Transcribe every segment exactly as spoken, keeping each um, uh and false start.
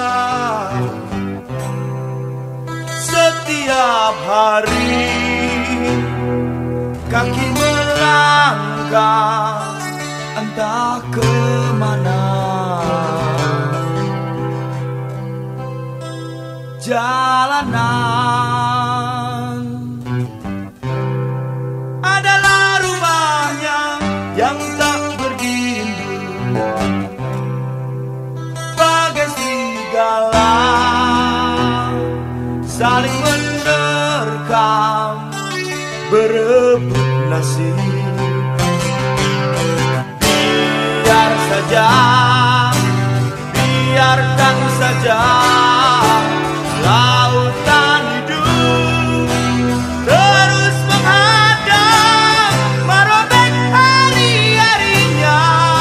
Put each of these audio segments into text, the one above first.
Setiap hari kaki melangkah entah kemana. Jalanan adalah rumahnya yang tak berdinding, bagai serigala saling menerkam, berebut nasib. Biar saja, biarkan saja lautan hidup terus menghadap, merobek hari-harinya.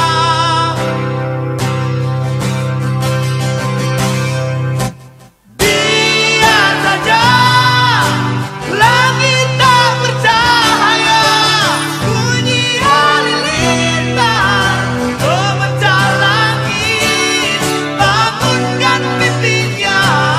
Biar saja langit tak bercahaya, bunyi halilintar memecah langit, bangunkan pipinya.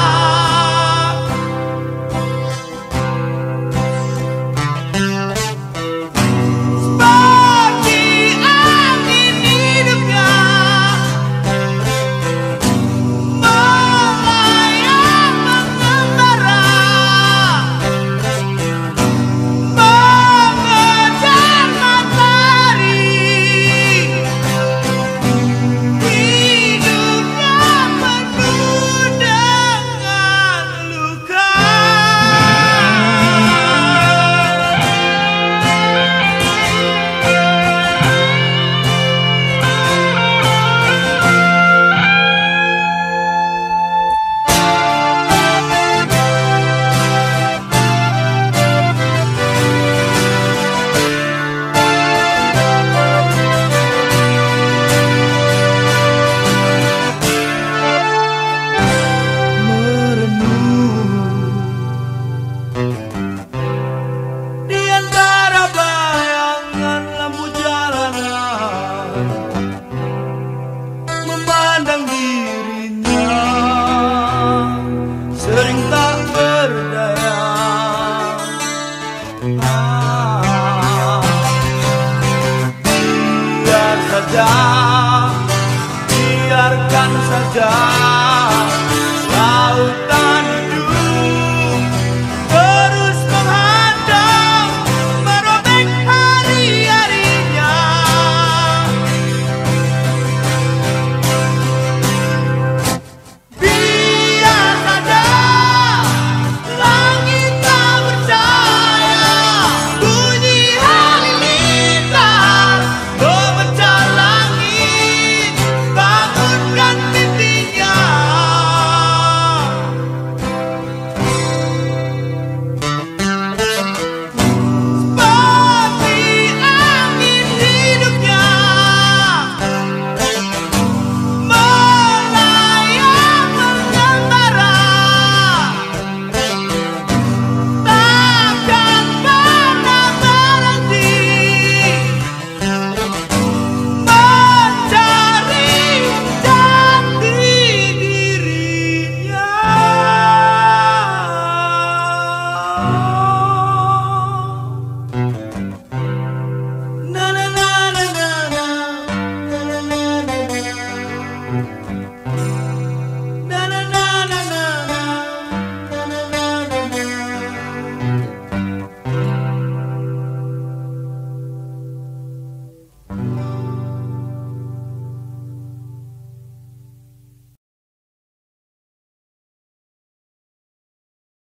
Memandang dirinya sering tak berdaya. Ah, biar saja, biarkan saja.